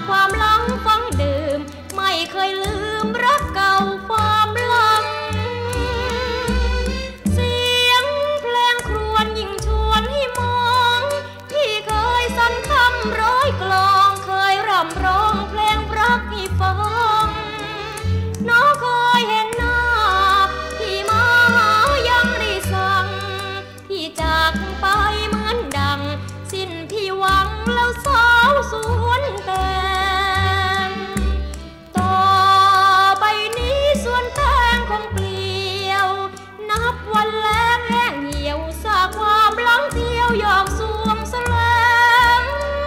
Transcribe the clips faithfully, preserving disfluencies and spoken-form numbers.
ความหลังฟังดื่มไม่เคยลืมรักเก่าความหลังเสียงเพลงครวญยิ่งชวนให้มองที่เคยสั่นคำร้อยกลองเคยร่ำร้องเพลงรักให้ฟังน้องเคยเห็นหน้าพี่มายังได้สั่งพี่จากไปเหมือนดังสิ้นพี่หวังแล้วสาวสวนแต่งต่อไปนี้สวนแตงคงเปลี่ยวนับวันแล้งแห้งเหี่ยวซากความหลังเที่ยวยอมสวงแสลง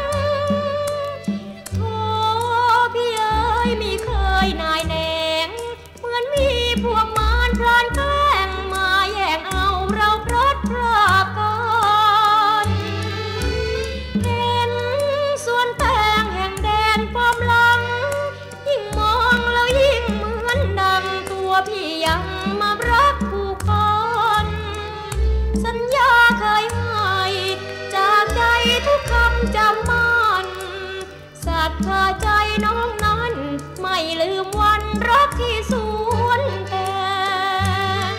โธ่พี่เอ๋ยมีเคยนายแหนงเหมือนมีพวกมารพลานแกล้งมาแย่งเอาเราพลัดพรากกันเห็นสวนแตงแห่งแดนความหลังยิ่งมองแล้วยิ่งเหมือนดังตัวพี่ยังมารักผูกพันสัญญาเคยให้จากใจทุกคำจำมั่นศรัทธาใจน้องนั้นไม่ลืมวันรักที่สวนแตง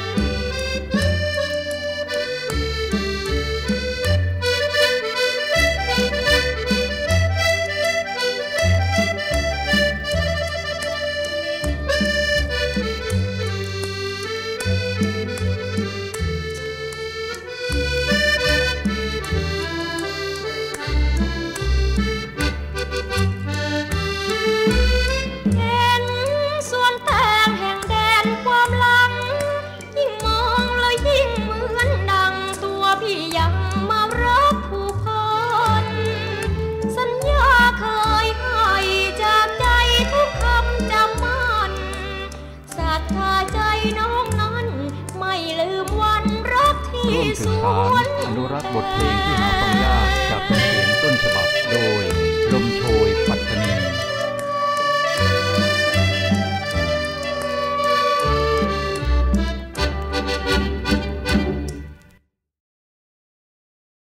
เห็นสวนแตงแห่งแดนความหลังยิ่งมองแล้วยิ่งเหมือนดังตัวพี่ยังมารักผูกพันสัญญาเคยให้จากใจทุกคำจำมั่นศรัทธาใจน้องนั้นไม่ลืมวันรักที่ร่วมสสืบวสานนอนุรักษ์บทเพลงที่หาฟัง